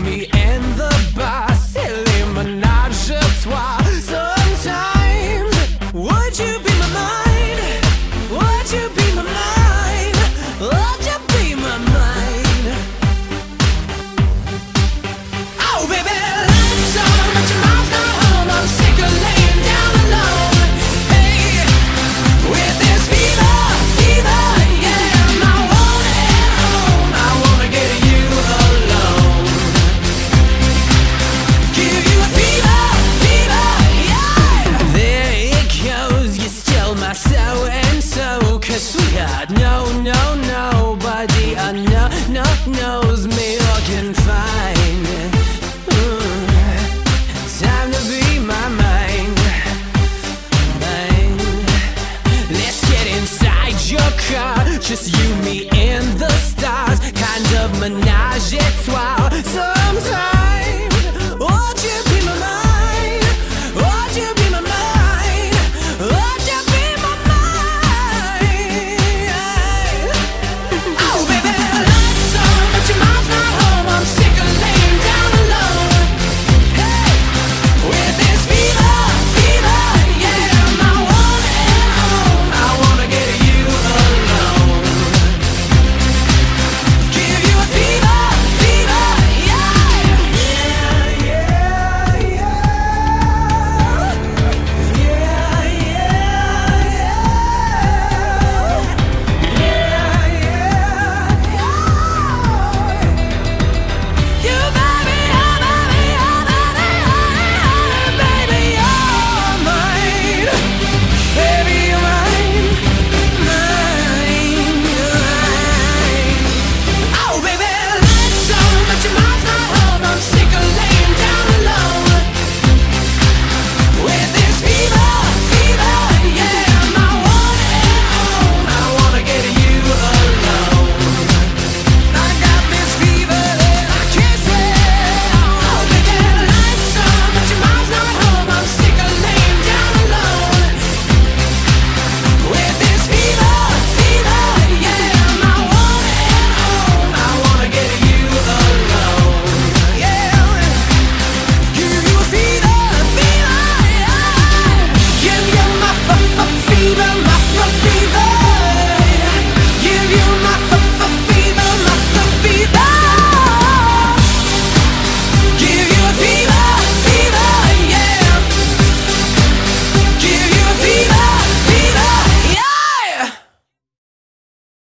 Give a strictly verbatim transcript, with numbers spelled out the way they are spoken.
me in the bar, silly menage a trois. Sometimes, would you be my mind? Would you be my mind? Would you be my mind? Oh baby, lights on, but your mom's not home. I'm sick of laying down alone. Hey, with this fever, fever, yeah, my one and home. I wanna get you alone. Give you a fever, fever, yeah. There it goes, you stole my so and so. Cause sweetheart, no, no, nobody I know, no, knows me or can find. Mm. Time to be my mind, mind. Let's get inside your car, just you, me, and the stars. Kind of menage a trois. Sometimes, would you be my mind? Would you be my mind? Would you be my mind? Oh baby, lights on, but your mom's not home. I'm sick of laying down alone. Hey, with this fever, fever, yeah, my one and home. I wanna get you alone. Give you a fever, fever, yeah. Yeah, yeah, yeah. Yeah, yeah, yeah. Yeah, yeah, yeah. You baby, oh baby, oh baby, oh baby, you're mine. Baby, you're mine, mine, mine. Oh baby, lights on, but your mom's not home. I'm sick of laying down alone. With this fever, fever, yeah, my one and home. I wanna get you alone. I got this fever that I can't swear. Oh baby, lights on, but your mom's not home. I'm sick of laying down alone. With this fever, fever, yeah, my one and home. I wanna get you alone. Yeah, give you a fever, fever, yeah. Give you my f- f- fever, my